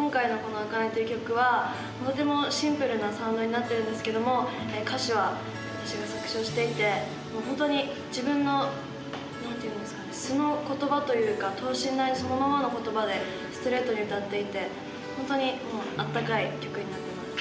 今回のこの「あかね」という曲はとてもシンプルなサウンドになってるんですけども、歌詞は私が作詞をしていて、もう本当に自分のなんていうんですかね、素の言葉というか等身大そのままの言葉でストレートに歌っていて、本当にもうあったかい曲になってます。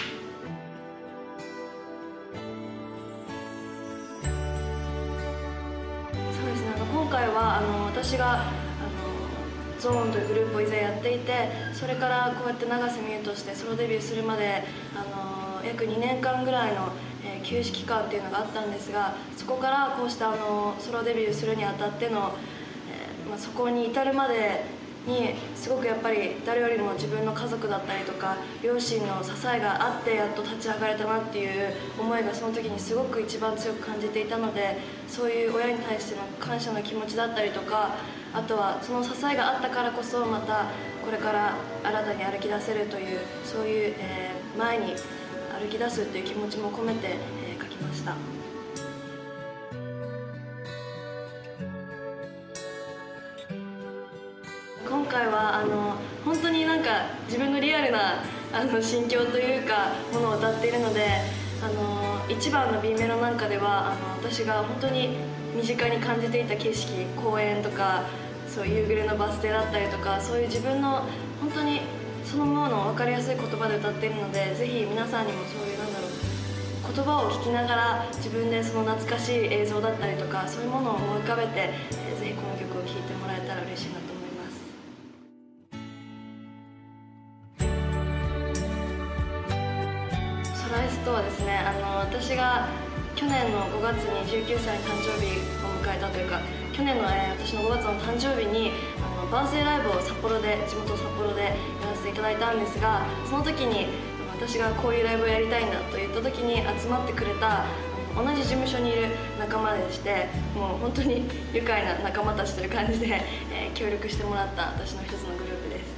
そうですね、今回は私がゾーンというグループを以前やっていて、それからこうやって永瀬美優としてソロデビューするまで約2年間ぐらいの休止期間っていうのがあったんですが、そこからこうしたソロデビューするにあたっての、そこに至るまでにすごくやっぱり誰よりも自分の家族だったりとか両親の支えがあってやっと立ち上がれたなっていう思いがその時にすごく一番強く感じていたので、そういう親に対しての感謝の気持ちだったりとか、あとはその支えがあったからこそまたこれから新たに歩き出せるという、そういう、前に歩き出すという気持ちも込めて、書きました。今回は本当になんか自分のリアルな心境というかものを歌っているので、1番の B メロなんかでは私が本当に身近に感じていた景色、公園とかそういう夕暮れのバス停だったりとか、そういう自分の本当にそのものの分かりやすい言葉で歌っているので、ぜひ皆さんにもそういう言葉を聞きながら自分でその懐かしい映像だったりとかそういうものを思い浮かべて、ぜひこの曲を聴いてもらえたら嬉しいなと思います。ソライスとはですね、私が去年の5月に19歳の誕生日を迎えたというか、去年の、私の5月の誕生日にバースデーライブを地元札幌でやらせていただいたんですが、その時に私がこういうライブをやりたいんだと言った時に集まってくれた同じ事務所にいる仲間でして、もう本当に愉快な仲間たちという感じで、協力してもらった私の一つのグループです。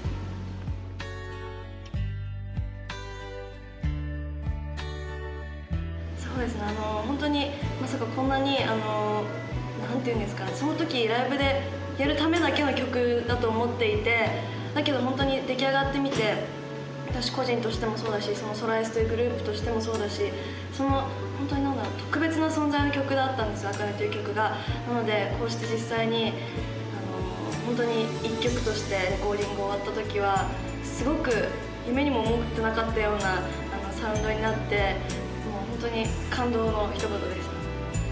そうですね、本当にまさかこんなになんていうんですかね、その時ライブでやるためだけの曲だと思っていて、だけど本当に出来上がってみて、私個人としてもそうだし、そのソライスというグループとしてもそうだし、その本当に特別な存在の曲だったんですよ、あかねという曲が。なのでこうして実際に本当に一曲としてレコーディング終わった時はすごく夢にも思ってなかったようなサウンドになって、もう本当に感動の一言でした。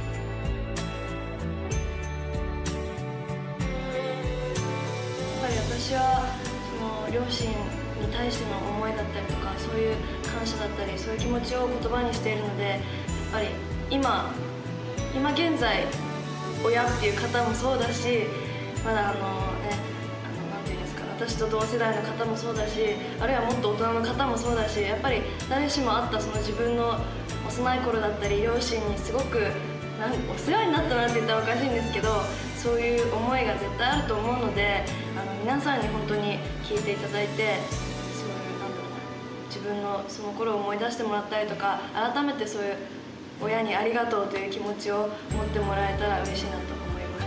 私はその両親に対しての思いだったりとか、そういう感謝だったりそういう気持ちを言葉にしているので、やっぱり今現在親っていう方もそうだし、まだなんていうんですか、私と同世代の方もそうだし、あるいはもっと大人の方もそうだし、やっぱり誰しもあったその自分の幼い頃だったり両親にすごくお世話になったなって言ったらおかしいんですけど、そういう思いが絶対あると思うので、皆さんに本当に聴いていただいて、そういう自分のその頃を思い出してもらったりとか、改めてそういう親にありがとうという気持ちを持ってもらえたら嬉しいなと思います。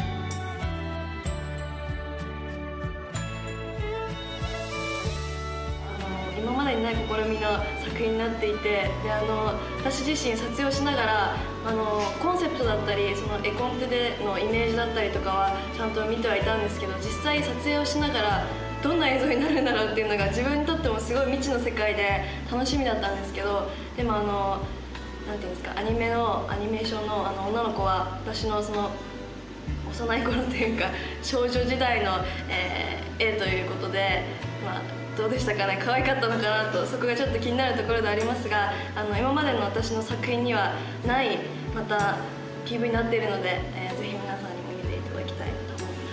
今までにない試みの作品になっていて、で私自身撮影をしながらコンセプトだったりその絵コンテでのイメージだったりとかはちゃんと見てはいたんですけど、実際撮影をしながらどんな映像になるんだろうっていうのが自分にとってもすごい未知の世界で楽しみだったんですけど、でもなんていうんですか、アニメーションの女の子は私のその幼い頃というか少女時代の、絵ということで、どうでしたかね、可愛かったのかなと、そこがちょっと気になるところでありますが、今までの私の作品にはないまた PV になっているので、ぜひ皆さんにも見ていただきたいと思います。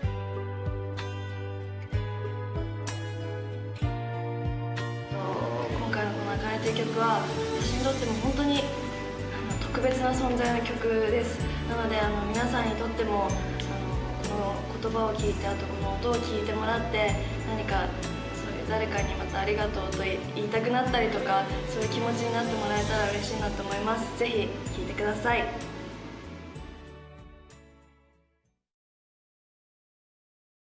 今回のこの「あかね」という曲は私にとっても本当に特別な存在の曲です。なので皆さんにとってもこの言葉を聞いて、あとこの音を聞いてもらって、何か誰かにまたありがとうと言いたくなったりとか、そういう気持ちになってもらえたら嬉しいなと思います。ぜひ聴いてください。